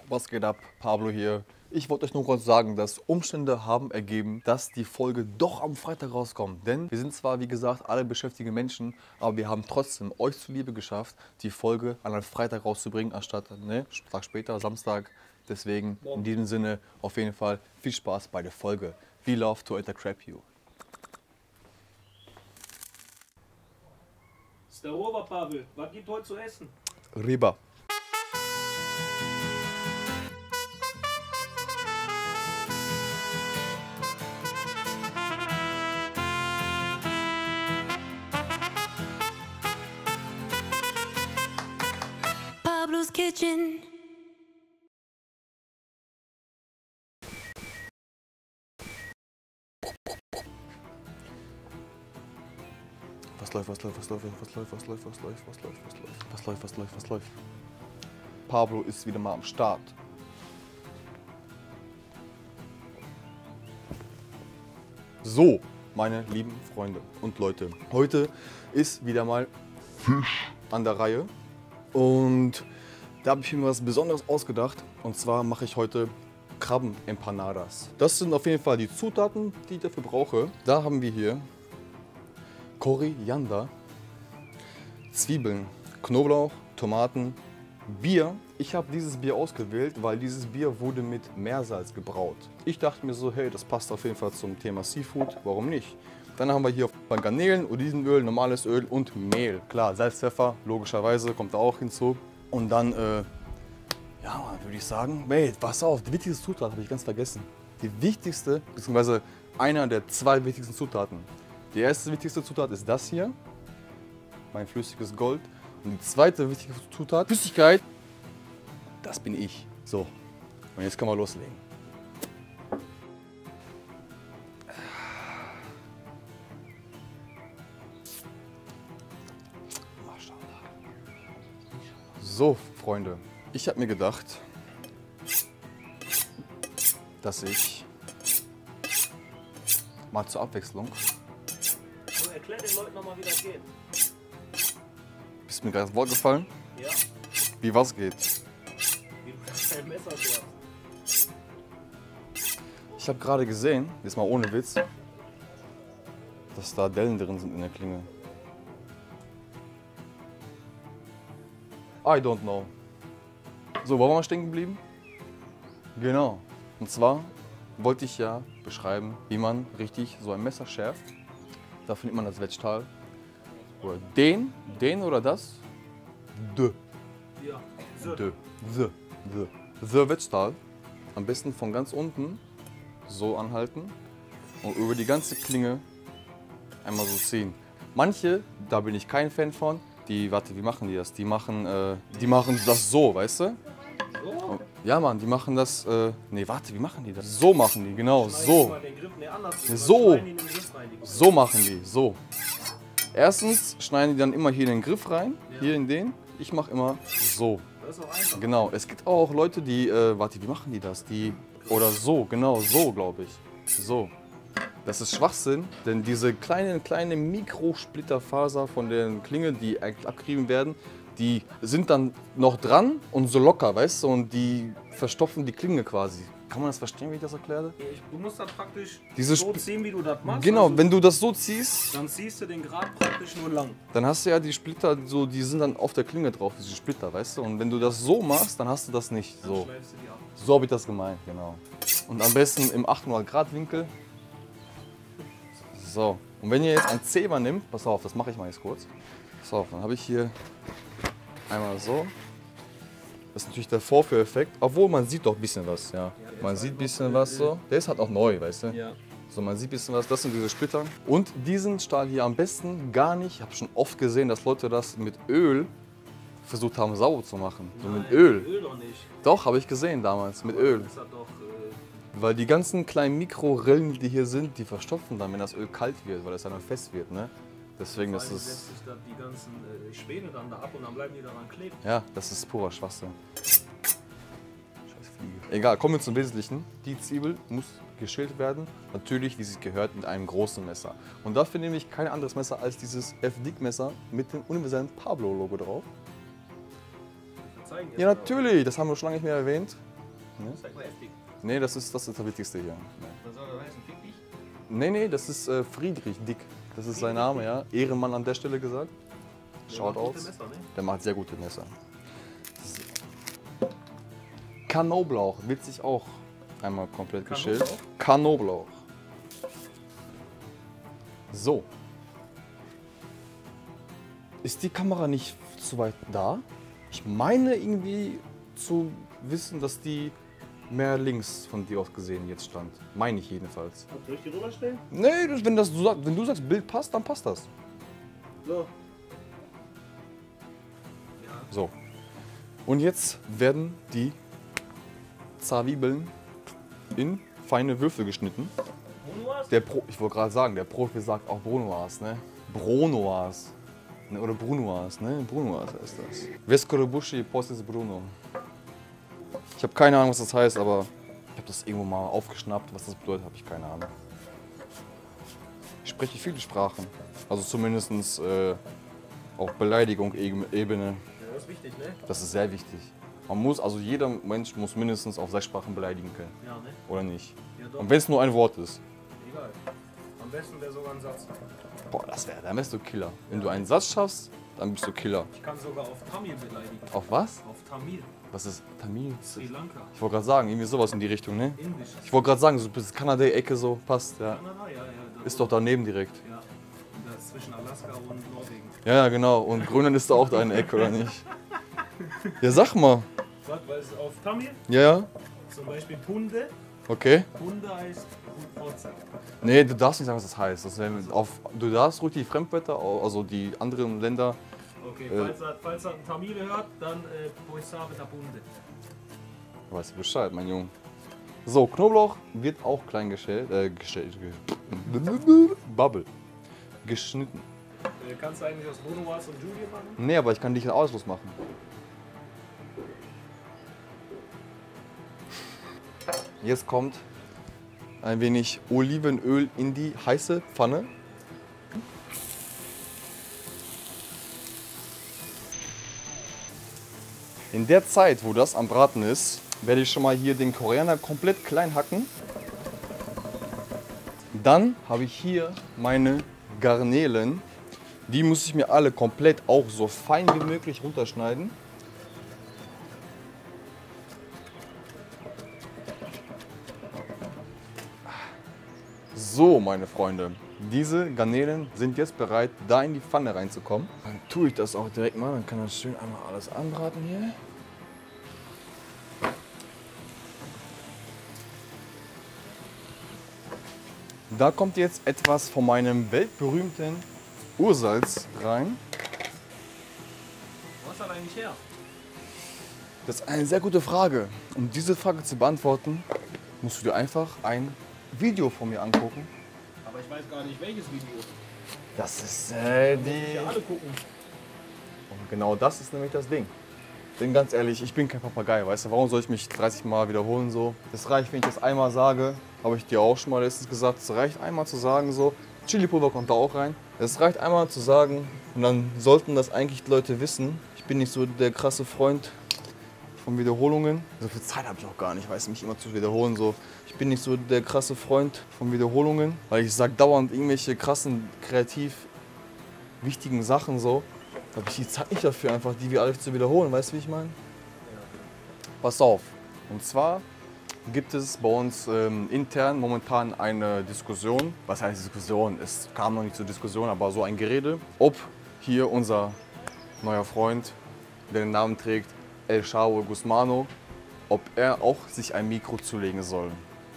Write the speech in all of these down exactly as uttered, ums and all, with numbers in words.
Was geht ab? Pablo hier. Ich wollte euch nur kurz sagen, dass Umstände haben ergeben, dass die Folge doch am Freitag rauskommt. Denn wir sind zwar, wie gesagt, alle beschäftigte Menschen, aber wir haben trotzdem euch zuliebe geschafft, die Folge an einem Freitag rauszubringen, anstatt ne, Tag später, Samstag. Deswegen in diesem Sinne auf jeden Fall viel Spaß bei der Folge. We love to entertrap you. Das ist der Ober, Pavel. Was gibt heute zu essen? Riba. Pablo's Kitchen. Was läuft, was läuft, was läuft, was läuft, was läuft, was läuft, was läuft, was läuft, was läuft, was läuft, was läuft. Pablo ist wieder mal am Start. So, meine lieben Freunde und Leute, heute ist wieder mal Fisch an der Reihe und da habe ich mir was Besonderes ausgedacht und zwar mache ich heute Krabben-Empanadas. Das sind auf jeden Fall die Zutaten, die ich dafür brauche. Da haben wir hier Koriander, Zwiebeln, Knoblauch, Tomaten, Bier. Ich habe dieses Bier ausgewählt, weil dieses Bier wurde mit Meersalz gebraut. Ich dachte mir so, hey, das passt auf jeden Fall zum Thema Seafood, warum nicht? Dann haben wir hier Garnelen, Olivenöl, normales Öl und Mehl. Klar, Salz, Pfeffer, logischerweise kommt da auch hinzu. Und dann, äh, ja, würde ich sagen, wait, pass auf, die wichtigste Zutat habe ich ganz vergessen. Die wichtigste, beziehungsweise einer der zwei wichtigsten Zutaten. Die erste wichtigste Zutat ist das hier, mein flüssiges Gold. Und die zweite wichtige Zutat, Flüssigkeit, das bin ich. So, und jetzt können wir loslegen. So, Freunde, ich habe mir gedacht, dass ich mal zur Abwechslung. So, erklär den Leuten nochmal, wie das geht. Ist mir gerade das Wort gefallen? Ja? Wie was geht? Wie du dein Messer schärfst. Ich habe gerade gesehen, jetzt mal ohne Witz, dass da Dellen drin sind in der Klinge. I don't know. So, wo waren wir stehen geblieben? Genau. Und zwar wollte ich ja beschreiben, wie man richtig so ein Messer schärft. Dafür nimmt man das Wetztal. Oder den, den oder das? De. Ja. So. De. The. The. The Wetztal. Am besten von ganz unten so anhalten und über die ganze Klinge einmal so ziehen. Manche, da bin ich kein Fan von, die, warte, wie machen die das? Die machen, äh, die machen das so, weißt du? So? Ja, Mann, die machen das, äh, nee, warte, wie machen die das? So machen die, genau, so. Mal den Griff, nee, anders. So. Schneiden die in den Griff rein, die Griff. So machen die, so. Erstens schneiden die dann immer hier in den Griff rein, hier in den. Ich mache immer so. Das ist auch einfach. Genau, es gibt auch Leute, die, äh, warte, wie machen die das? Die, oder so, genau, so, glaube ich. So. Das ist Schwachsinn, denn diese kleinen, kleine Mikrosplitterfaser von den Klingen, die abgerieben werden, die sind dann noch dran und so locker, weißt du, und die verstopfen die Klinge quasi. Kann man das verstehen, wie ich das erkläre? Ich, du musst das praktisch Diese so Sp- ziehen, wie du das machst. Genau, Also, wenn du das so ziehst, dann ziehst du den Grat praktisch nur lang. dann hast du ja die Splitter, so, die sind dann auf der Klinge drauf, diese Splitter, weißt du? Und wenn du das so machst, dann hast du das nicht Dann so. schleifst du die ab. So habe ich das gemeint, genau. Und am besten im achthundert Grad Winkel. So, und wenn ihr jetzt ein Zeber nimmt, pass auf, das mache ich mal jetzt kurz. Pass auf, dann habe ich hier einmal so. Das ist natürlich der Vorführeffekt, obwohl man sieht doch ein bisschen was, ja. Man sieht ein bisschen was so. Der ist halt auch neu, weißt du? Ja. So, man sieht ein bisschen was, das sind diese Splitter. Und diesen Stahl hier am besten gar nicht, ich habe schon oft gesehen, dass Leute das mit Öl versucht haben sauber zu machen. So mit Öl. Öl doch nicht. Doch, habe ich gesehen damals, mit Öl. Das hat doch. Äh, Weil die ganzen kleinen Mikrorillen, die hier sind, die verstopfen dann, wenn das Öl kalt wird, weil es dann fest wird, ne? Deswegen, vor das allem ist, setzt sich da die ganzen äh, Späne dann da ab und dann bleiben die daran kleben. ja, das ist purer Schwachsinn. Scheiß Fliege. Egal, kommen wir zum Wesentlichen. Die Zwiebel muss geschält werden, natürlich, wie sie gehört, mit einem großen Messer. Und dafür nehme ich kein anderes Messer als dieses F-Dick-Messer mit dem universellen Pablo-Logo drauf. Zeigen Ja, natürlich, das haben wir schon lange nicht mehr erwähnt. Ne? Sag mal heftig. Nee, das ist das, ist das Wichtigste hier. Nee. Was soll das heißen? Fick dich? Nee, nee, das ist äh, Friedrich Dick. Das ist sein Name, ja. Ehrenmann an der Stelle gesagt. Schaut aus. Messer, ne? Der macht sehr gute Messer. Knoblauch wird sich auch einmal komplett geschält. Knoblauch. So. Ist die Kamera nicht zu weit da? Ich meine irgendwie zu wissen, dass die mehr links von dir aus gesehen jetzt stand. Meine ich jedenfalls. Soll ich die drüber stellen? Nee, das, wenn, das, du sag- wenn du sagst, Bild passt, dann passt das. So. So. Und jetzt werden die Zwiebeln in feine Würfel geschnitten. Brunoise? Der Pro, ich wollte gerade sagen, der Profi sagt auch Brunoise, ne? Brunoise. Ne, oder Brunoise, ne? Brunoise heißt das. Vescorebushi Postis Bruno. Ich habe keine Ahnung, was das heißt, aber ich habe das irgendwo mal aufgeschnappt. Was das bedeutet, habe ich keine Ahnung. Ich spreche viele Sprachen. Also zumindest äh, auf Beleidigung-Ebene. Ja, das ist wichtig, ne? Das ist sehr wichtig. Man muss, also jeder Mensch muss mindestens auf sechs Sprachen beleidigen können. Ja, ne? Oder nicht? Ja, doch. Und wenn es nur ein Wort ist. Egal. Am besten wäre sogar ein Satz. Boah, das wäre, dann wärst du Killer. Wenn du einen Satz schaffst, dann bist du Killer. Ich kann sogar auf Tamil beleidigen. Auf was? Auf Tamil. Was ist Tamil? Sri Lanka. Ich wollte gerade sagen, irgendwie sowas in die Richtung, ne? Indisch. Ich wollte gerade sagen, so bis Kanada-Ecke so passt, ja. Kanada, ja, ja. das Ist doch daneben direkt. Ja. Und das ist zwischen Alaska und Norwegen. Ja, ja, genau. Und Grönland ist da auch da eine Ecke, oder nicht? Ja, sag mal. Was, weil es auf Tamil Ja, ja. zum Beispiel Punde. Okay. Punde heißt Wurzel. Nee, du darfst nicht sagen, was das heißt. Das wär, auf, du darfst ruhig die Fremdwörter, also die anderen Länder. Okay, Äh. falls, er, falls er einen Tamil hört, dann äh, Poisave da Punde. Weißt du Bescheid, mein Junge. So, Knoblauch wird auch klein geschält. Äh, geschält. Ge Bubble. Geschnitten. Äh, kannst du eigentlich aus Brunoise und Julia machen? Nee, aber ich kann dich in Ausschluss machen. Jetzt kommt ein wenig Olivenöl in die heiße Pfanne. In der Zeit, wo das am Braten ist, werde ich schon mal hier den Koriander komplett klein hacken. Dann habe ich hier meine Garnelen. Die muss ich mir alle komplett auch so fein wie möglich runterschneiden. So, meine Freunde, diese Garnelen sind jetzt bereit, da in die Pfanne reinzukommen. Dann tue ich das auch direkt mal, dann kann das schön einmal alles anbraten hier. Da kommt jetzt etwas von meinem weltberühmten Ursalz rein. Wo ist das eigentlich her? Das ist eine sehr gute Frage. Um diese Frage zu beantworten, musst du dir einfach ein Video von mir angucken. Aber ich weiß gar nicht, welches Video. Das ist äh, Die die... ja alle gucken. Und genau das ist nämlich das Ding. Denn ganz ehrlich, ich bin kein Papagei, weißt du, warum soll ich mich dreißig Mal wiederholen so? Das reicht, wenn ich das einmal sage, habe ich dir auch schon mal letztens gesagt, es reicht einmal zu sagen so, Chili-Pulver kommt da auch rein. Es reicht einmal zu sagen und dann sollten das eigentlich die Leute wissen. Ich bin nicht so der krasse Freund von Wiederholungen. So viel Zeit habe ich auch gar nicht, weiß mich immer zu wiederholen so. Ich bin nicht so der krasse Freund von Wiederholungen, weil ich sage dauernd irgendwelche krassen, kreativ wichtigen Sachen so. Da habe ich die Zeit nicht dafür, einfach die wir alle zu wiederholen, weißt du, wie ich meine? Pass auf. Und zwar gibt es bei uns ähm, intern momentan eine Diskussion. Was heißt Diskussion? Es kam noch nicht zur Diskussion, aber so ein Gerede. Ob hier unser neuer Freund, der den Namen trägt, El Chavo Guzmano, ob er auch sich ein Mikro zulegen soll.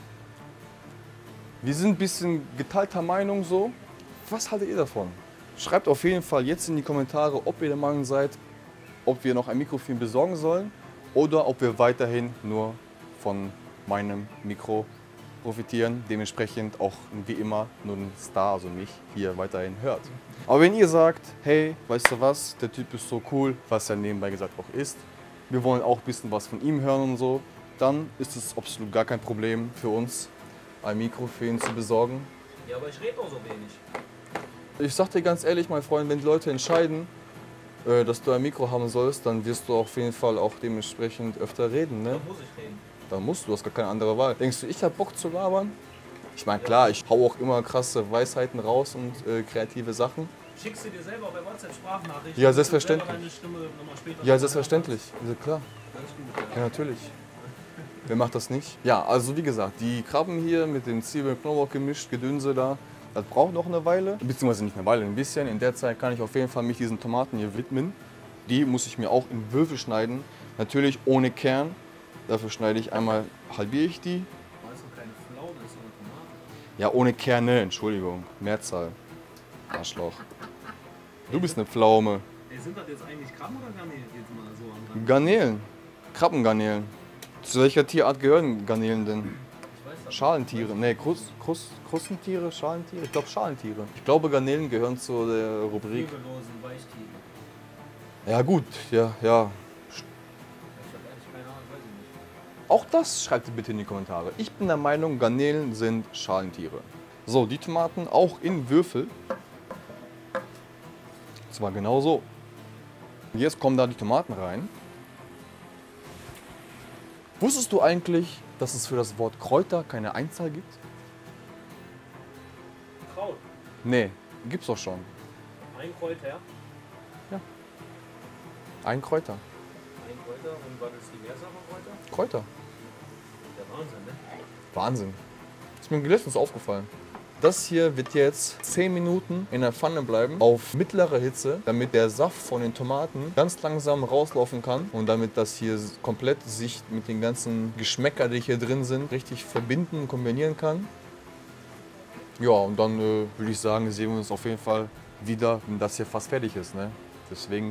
Wir sind ein bisschen geteilter Meinung so. Was haltet ihr davon? Schreibt auf jeden Fall jetzt in die Kommentare, ob ihr der Meinung seid, ob wir noch ein Mikro für ihn besorgen sollen oder ob wir weiterhin nur von meinem Mikro profitieren, dementsprechend auch wie immer nur den Star, also mich, hier weiterhin hört. Aber wenn ihr sagt, hey, weißt du was, der Typ ist so cool, was er nebenbei gesagt auch ist, wir wollen auch ein bisschen was von ihm hören und so, dann ist es absolut gar kein Problem für uns, ein Mikro für ihn zu besorgen. Ja, aber ich rede doch so wenig. Ich sag dir ganz ehrlich, mein Freund, wenn die Leute entscheiden, äh, dass du ein Mikro haben sollst, dann wirst du auf jeden Fall auch dementsprechend öfter reden, ne? Da muss ich reden. Da musst du, du hast gar keine andere Wahl. Denkst du, ich hab Bock zu labern? Ich meine, klar, ich hau auch immer krasse Weisheiten raus und äh, kreative Sachen. Schickst du dir selber bei WhatsApp Sprachnachrichten? Ja, selbstverständlich. Deine Stimme nochmal später Ja, selbstverständlich. Ja, klar. Alles gut. Ja, natürlich. Wer macht das nicht? Ja, also wie gesagt, die Krabben hier mit dem Zwiebeln und Knoblauch gemischt, Gedönse da, das braucht noch eine Weile. Beziehungsweise nicht eine Weile, ein bisschen. In der Zeit kann ich auf jeden Fall mich diesen Tomaten hier widmen. Die muss ich mir auch in Würfel schneiden. Natürlich ohne Kern. Dafür schneide ich einmal, halbiere ich die. War das noch keine Pflaume, das ist doch eine Tomate. Ja, ohne Kerne, Entschuldigung. Mehrzahl. Arschloch. Du bist eine Pflaume. Ey, sind das jetzt eigentlich Krabben oder Garnelen jetzt mal so am Rand? Garnelen. Krabbengarnelen. Zu welcher Tierart gehören Garnelen denn? Ich weiß das Schalentiere. Nee, Krust, Krust, Krustentiere, Schalentiere? Ich glaube Schalentiere. Ich glaube Garnelen gehören zu der nicht. Rubrik. Lebelosen Weichtiere. Ja gut, ja, ja. Ich hab ehrlich keine Ahnung, weiß ich nicht. Auch das schreibt bitte in die Kommentare. Ich bin der Meinung, Garnelen sind Schalentiere. So, die Tomaten auch in Würfel. Und zwar genau so. Jetzt kommen da die Tomaten rein. Wusstest du eigentlich, dass es für das Wort Kräuter keine Einzahl gibt? Kraut. Nee, gibt's doch schon. Ein Kräuter. Ein Kräuter. Ein Kräuter. Und was ist die Mehrzahl von Kräuter? Kräuter. Der Wahnsinn, ne? Wahnsinn. Ist mir letztens aufgefallen. Das hier wird jetzt zehn Minuten in der Pfanne bleiben, auf mittlerer Hitze, damit der Saft von den Tomaten ganz langsam rauslaufen kann und damit das hier komplett sich mit den ganzen Geschmäcker, die hier drin sind, richtig verbinden und kombinieren kann. Ja, und dann äh, würde ich sagen, sehen wir uns auf jeden Fall wieder, wenn das hier fast fertig ist. Ne? Deswegen...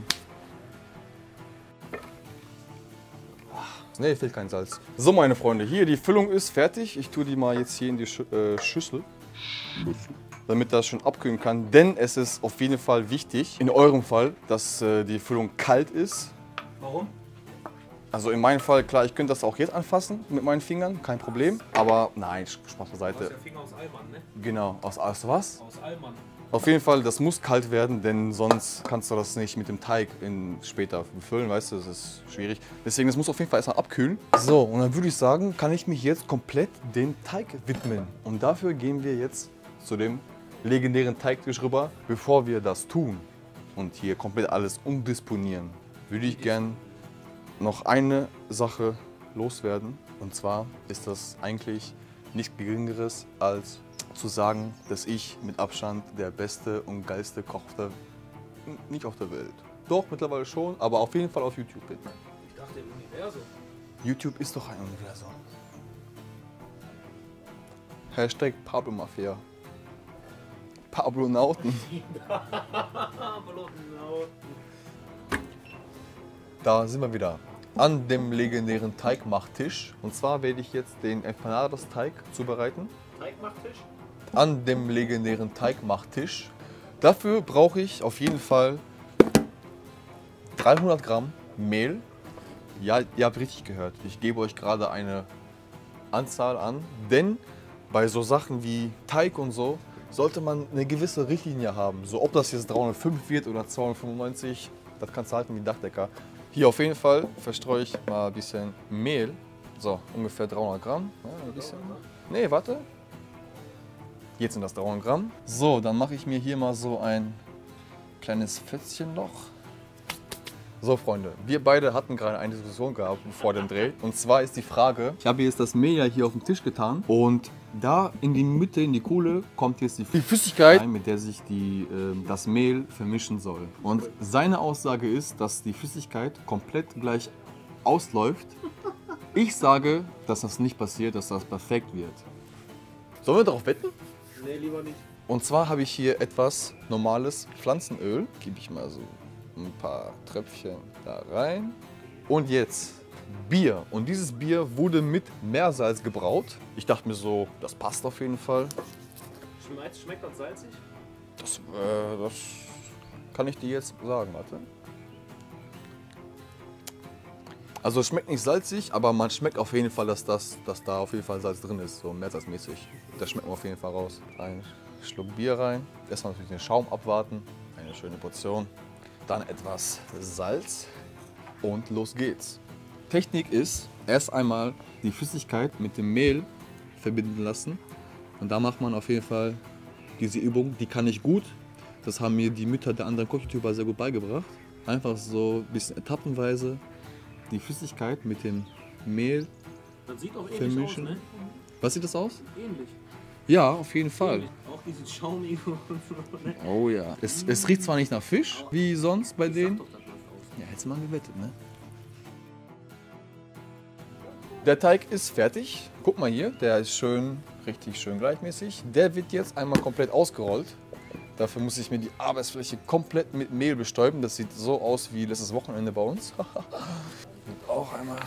Ne, fehlt kein Salz. So, meine Freunde, hier die Füllung ist fertig. Ich tue die mal jetzt hier in die Schü äh, Schüssel, damit das schon abkühlen kann. Denn es ist auf jeden Fall wichtig, in eurem Fall, dass äh, die Füllung kalt ist. Warum? Also in meinem Fall, klar, ich könnte das auch jetzt anfassen mit meinen Fingern, kein Problem. Aber nein, Spaß Du hast beiseite. ja Finger aus Allmann, ne? Genau, aus, aus was? Aus Allmann. Auf jeden Fall, das muss kalt werden, denn sonst kannst du das nicht mit dem Teig in, später befüllen, weißt du, das ist schwierig. Deswegen, das muss auf jeden Fall erstmal abkühlen. So, und dann würde ich sagen, kann ich mich jetzt komplett dem Teig widmen. Und dafür gehen wir jetzt zu dem legendären Teigtisch rüber. Bevor wir das tun und hier komplett alles umdisponieren, würde ich gern noch eine Sache loswerden. Und zwar ist das eigentlich nichts Geringeres als zu sagen, dass ich mit Abstand der beste und geilste Koch der, nicht auf der Welt. Doch, mittlerweile schon, aber auf jeden Fall auf YouTube bin. Ich dachte im Universum. YouTube ist doch ein Universum. Hashtag Pablo Mafia. Pablo Nauten. Da sind wir wieder an dem legendären Teigmachtisch. Und zwar werde ich jetzt den Empanadas-Teig zubereiten. Teigmachtisch? An dem legendären Teigmachtisch. Dafür brauche ich auf jeden Fall dreihundert Gramm Mehl. Ja, ihr habt richtig gehört. Ich gebe euch gerade eine Anzahl an, denn bei so Sachen wie Teig und so sollte man eine gewisse Richtlinie haben. So, ob das jetzt dreihundertfünf wird oder zweihundertfünfundneunzig, das kannst du halten wie ein Dachdecker. Hier auf jeden Fall verstreue ich mal ein bisschen Mehl. So, ungefähr dreihundert Gramm. Ja, ein bisschen. Nee, warte. Jetzt sind das dreihundert Gramm. So, dann mache ich mir hier mal so ein kleines Pfützchenloch. So Freunde, wir beide hatten gerade eine Diskussion gehabt vor dem Dreh. Und zwar ist die Frage, ich habe jetzt das Mehl ja hier auf den Tisch getan. Und da in die Mitte, in die Kohle, kommt jetzt die Flüssigkeit rein, mit der sich die, äh, das Mehl vermischen soll. Und seine Aussage ist, dass die Flüssigkeit komplett gleich ausläuft. Ich sage, dass das nicht passiert, dass das perfekt wird. Sollen wir darauf wetten? Nee, lieber nicht. Und zwar habe ich hier etwas normales Pflanzenöl. Gebe ich mal so ein paar Tröpfchen da rein. Und jetzt Bier. Und dieses Bier wurde mit Meersalz gebraut. Ich dachte mir so, das passt auf jeden Fall. Schmeckt, schmeckt das salzig? Das, äh, das kann ich dir jetzt sagen, warte. Also es schmeckt nicht salzig, aber man schmeckt auf jeden Fall, dass, das, dass da auf jeden Fall Salz drin ist, so meersalzmäßig. Das schmeckt man auf jeden Fall raus. Ein Schluck Bier rein. Erstmal natürlich den Schaum abwarten. Eine schöne Portion. Dann etwas Salz und los geht's. Technik ist, erst einmal die Flüssigkeit mit dem Mehl verbinden lassen. Und da macht man auf jeden Fall diese Übung, die kann ich gut. Das haben mir die Mütter der anderen Koch-YouTuber sehr gut beigebracht. Einfach so ein bisschen etappenweise die Flüssigkeit mit dem Mehl Das sieht auch ähnlich vermischen. aus, ne? Was sieht das aus? Ähnlich. Ja, auf jeden Fall. ähnlich. Auch diesen Schaumig und so, ne? Oh ja. Es, es riecht zwar nicht nach Fisch, wie sonst bei Ich sag denen. doch, das läuft aus. Ja, hättest du mal gewettet, ne? Der Teig ist fertig. Guck mal hier, der ist schön, richtig schön gleichmäßig. Der wird jetzt einmal komplett ausgerollt. Dafür muss ich mir die Arbeitsfläche komplett mit Mehl bestäuben. Das sieht so aus wie letztes Wochenende bei uns. Und auch einmal.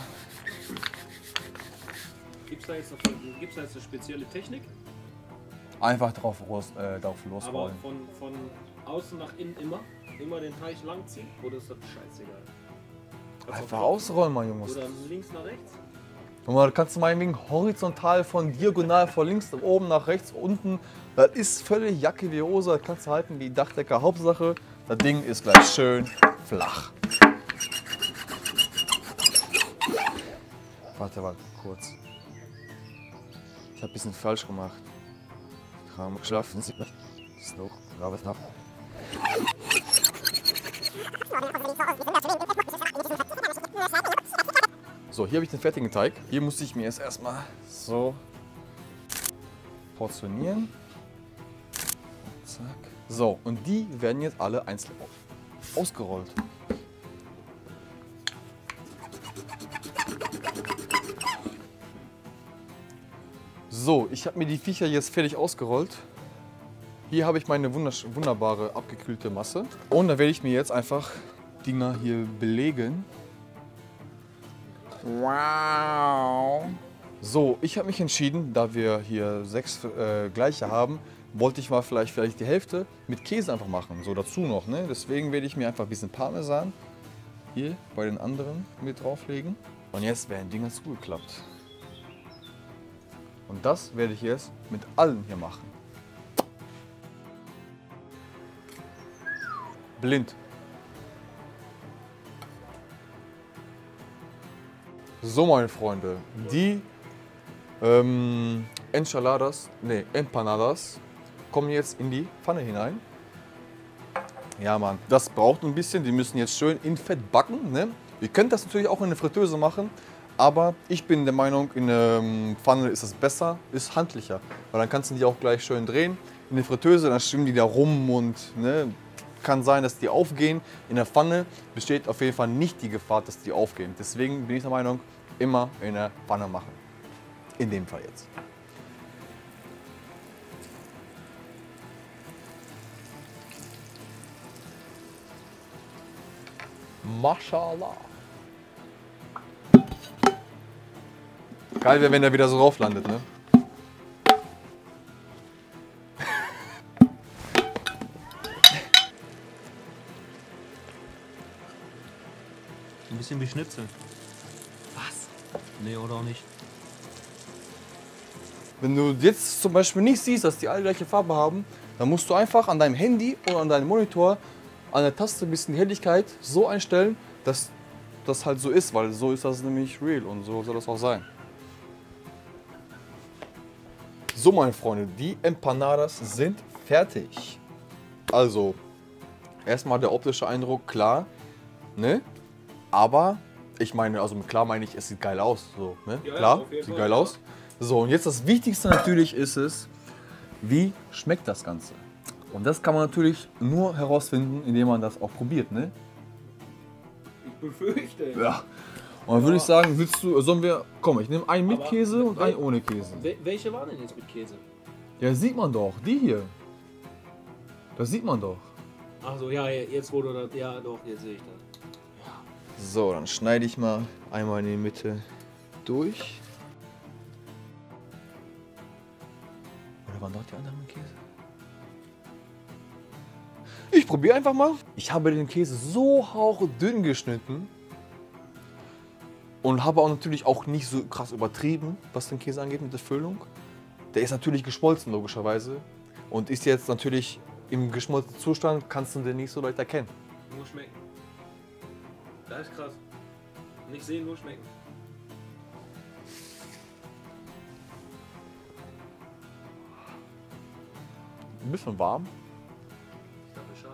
Gibt es da, jetzt noch- gibt's da jetzt eine spezielle Technik? Einfach drauf, los, äh, drauf Aber losrollen. von, von außen nach innen immer? Immer den Teig langziehen? Oder ist das scheißegal? Kannst Einfach auch- ausrollen, mein Junge. Oder links nach rechts? Und man kannst du meinetwegen horizontal von diagonal von links nach oben nach rechts unten. Das ist völlig Jacke wie Hose. Das kannst du halten wie Dachdecker. Hauptsache, das Ding ist gleich schön flach. Warte, warte, kurz. Ich habe ein bisschen falsch gemacht. Kram geschlafen. Snow, Rabbit nach. So, hier habe ich den fertigen Teig. Hier muss ich mir jetzt erstmal so portionieren. Zack. So, und die werden jetzt alle einzeln ausgerollt. So, ich habe mir die Viecher jetzt fertig ausgerollt. Hier habe ich meine wundersch- wunderbare abgekühlte Masse. Und da werde ich mir jetzt einfach Dinger hier belegen. Wow. So, ich habe mich entschieden, da wir hier sechs äh, gleiche haben, wollte ich mal vielleicht, vielleicht die Hälfte mit Käse einfach machen. So dazu noch. Ne? Deswegen werde ich mir einfach ein bisschen Parmesan hier bei den anderen mit drauflegen. Und jetzt werden die ganz zugeklappt. Und das werde ich jetzt mit allen hier machen. Blind. So, meine Freunde, die ähm, Enchiladas, nee, Empanadas kommen jetzt in die Pfanne hinein. Ja, Mann, das braucht ein bisschen. Die müssen jetzt schön in Fett backen. Ne? Ihr könnt das natürlich auch in der Fritteuse machen, aber ich bin der Meinung, in der Pfanne ist es besser, ist handlicher. Weil dann kannst du die auch gleich schön drehen. In der Fritteuse, dann schwimmen die da rum und ne, kann sein, dass die aufgehen. In der Pfanne besteht auf jeden Fall nicht die Gefahr, dass die aufgehen. Deswegen bin ich der Meinung, immer in der Pfanne machen. In dem Fall jetzt. Mashallah. Geil wäre, wenn er wieder so rauf landet, ne? Ein bisschen wie Schnitzel. Was? Nee, oder auch nicht. Wenn du jetzt zum Beispiel nicht siehst, dass die alle gleiche Farbe haben, dann musst du einfach an deinem Handy oder an deinem Monitor an der Taste ein bisschen die Helligkeit so einstellen, dass das halt so ist, weil so ist das nämlich real und so soll das auch sein. So, meine Freunde, die Empanadas sind fertig. Also, erstmal der optische Eindruck, klar, ne? Aber ich meine, also mit klar meine ich, es sieht geil aus, so, ne? Ja, ja, Klar, auf jeden sieht Fall, geil ja. aus. So, und jetzt das Wichtigste natürlich ist es, wie schmeckt das Ganze? Und das kann man natürlich nur herausfinden, indem man das auch probiert, ne? Ich befürchte. Ja. Und dann würde ich sagen, willst du, sollen wir, komm, ich nehme einen mit Aber- Käse und einen ohne Käse. Wel welche waren denn jetzt mit Käse? Ja, sieht man doch, die hier. Das sieht man doch. Ach so, ja, jetzt wurde das. Ja, doch, jetzt sehe ich das. So, dann schneide ich mal einmal in die Mitte durch. Oder waren dort die anderen mit Käse? Ich probiere einfach mal. Ich habe den Käse so hauchdünn geschnitten und habe auch natürlich auch nicht so krass übertrieben, was den Käse angeht mit der Füllung. Der ist natürlich geschmolzen, logischerweise. Und ist jetzt natürlich im geschmolzenen Zustand, kannst du den nicht so leicht erkennen. Nur schmecken. Das ist krass. Nicht sehen, nur schmecken. ein bisschen warm. Ich dachte scharf.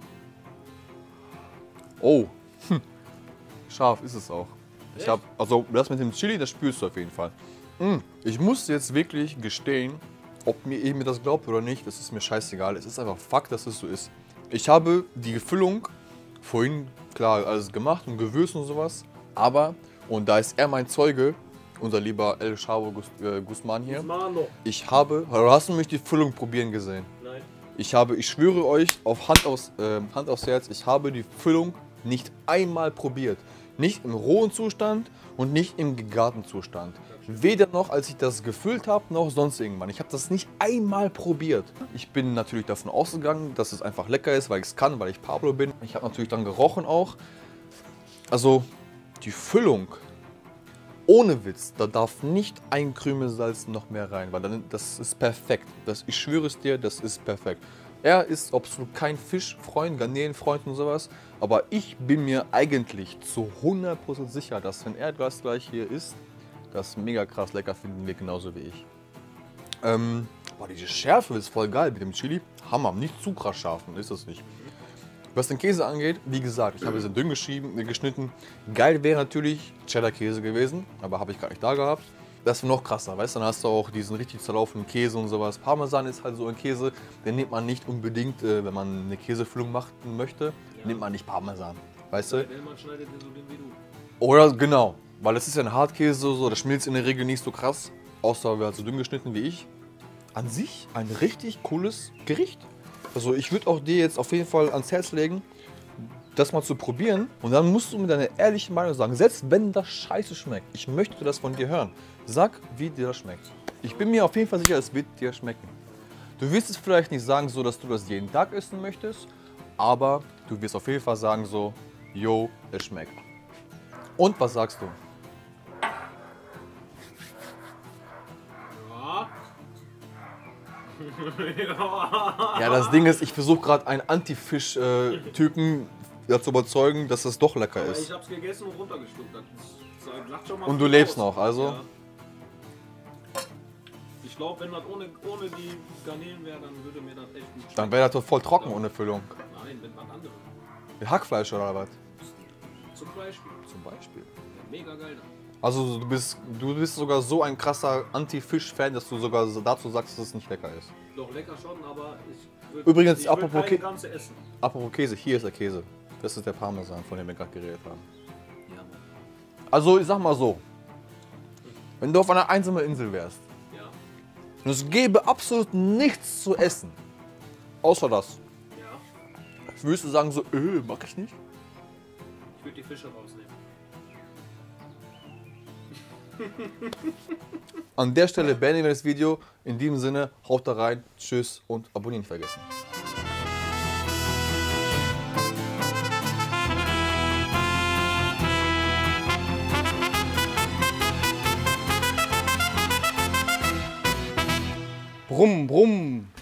Oh, hm. Scharf ist es auch. Ich Echt? hab, also das mit dem Chili, das spürst du auf jeden Fall. Mm, ich muss jetzt wirklich gestehen, ob mir eben das glaubt oder nicht, das ist mir scheißegal. Es ist einfach Fakt, dass es so ist. Ich habe die Füllung vorhin, klar, alles gemacht und gewürzt und sowas. Aber, und da ist er mein Zeuge, unser lieber El Chavo Gus, äh, Guzman hier. Mano. Ich habe, oder hast du mich die Füllung probieren gesehen? Nein. Ich habe, ich schwöre euch auf Hand, aus, äh, Hand aufs Herz, ich habe die Füllung nicht einmal probiert. Nicht im rohen Zustand und nicht im gegarten Zustand. Weder noch, als ich das gefüllt habe, noch sonst irgendwann. Ich habe das nicht einmal probiert. Ich bin natürlich davon ausgegangen, dass es einfach lecker ist, weil ich es kann, weil ich Pablo bin. Ich habe natürlich dann gerochen auch. Also die Füllung, ohne Witz, da darf nicht ein Krümelsalz noch mehr rein, weil dann, das ist perfekt. Das, ich schwöre es dir, das ist perfekt. Er ist absolut kein Fischfreund, Garnelenfreund und sowas, aber ich bin mir eigentlich zu hundert Prozent sicher, dass wenn er das gleich hier isst, das mega krass lecker finden wir genauso wie ich. Ähm, boah, diese Schärfe ist voll geil mit dem Chili. Hammer, nicht zu krass scharf, ist das nicht. Was den Käse angeht, wie gesagt, ich habe es in dünn geschrieben, geschnitten. Geil wäre natürlich Cheddar-Käse gewesen, aber habe ich gar nicht da gehabt. Das wäre noch krasser, weißt du, dann hast du auch diesen richtig zerlaufenden Käse und sowas. Parmesan ist halt so ein Käse, den nimmt man nicht unbedingt, äh, wenn man eine Käsefüllung machen möchte, ja. Nimmt man nicht Parmesan, weißt du? Man schneidet den so dünn wie du. Oder genau, weil das ist ja ein Hartkäse, so, das schmilzt in der Regel nicht so krass, außer wir halt so dünn geschnitten wie ich. An sich ein richtig cooles Gericht. Also ich würde auch dir jetzt auf jeden Fall ans Herz legen, das mal zu probieren. Und dann musst du mir deine ehrliche Meinung sagen, selbst wenn das scheiße schmeckt. Ich möchte das von dir hören. Sag, wie dir das schmeckt. Ich bin mir auf jeden Fall sicher, es wird dir schmecken. Du wirst es vielleicht nicht sagen, so, dass du das jeden Tag essen möchtest, aber du wirst auf jeden Fall sagen so, yo, es schmeckt. Und was sagst du? Ja, das Ding ist, ich versuche gerade einen Anti-Fisch-Typen zu überzeugen, dass das doch lecker Aber ist. ich hab's gegessen und runtergeschluckt. Das lacht schon mal Und du viel lebst aus. noch, also? Ja. Ich glaube, wenn das ohne, ohne die Garnelen wäre, dann würde mir das echt gut schmecken. Dann wäre das doch voll trocken ohne Füllung. Nein, wenn was anderes. Hackfleisch oder was? Zum Beispiel. Zum Beispiel. Ja, mega geil dann. Also du bist, du bist sogar so ein krasser Anti-Fisch-Fan, dass du sogar dazu sagst, dass es nicht lecker ist. Doch lecker schon, aber ich würd, Übrigens, ich apropos würd keine Kä- ganze essen. Apropos Käse, hier ist der Käse. Das ist der Parmesan, von dem wir gerade geredet haben. Ja, Mann. Also ich sag mal so, wenn du auf einer einsamen Insel wärst Ja. und es gäbe absolut nichts zu essen, außer das, Ja. würdest du sagen so, öh, mach ich nicht? Ich würde die Fische rausnehmen. An der Stelle beenden wir das Video. In diesem Sinne, haut da rein, tschüss und abonnieren nicht vergessen. Brumm, brumm.